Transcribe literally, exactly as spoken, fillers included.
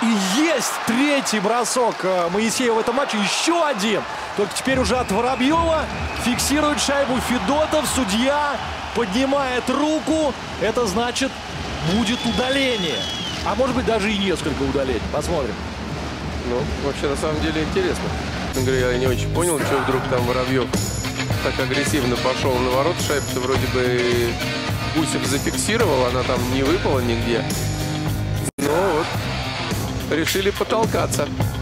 И есть третий бросок Моисеева в этом матче. Еще один. Только теперь уже от Воробьева. Фиксирует шайбу Федотов. Судья поднимает руку. Это значит, будет удаление. А может быть, даже и несколько удалений. Посмотрим. Ну, вообще, на самом деле, интересно. Я не очень понял, что вдруг там Воробьев так агрессивно пошел на ворот. Шайбу-то вроде бы Гусев зафиксировал, она там не выпала нигде. Но вот решили потолкаться.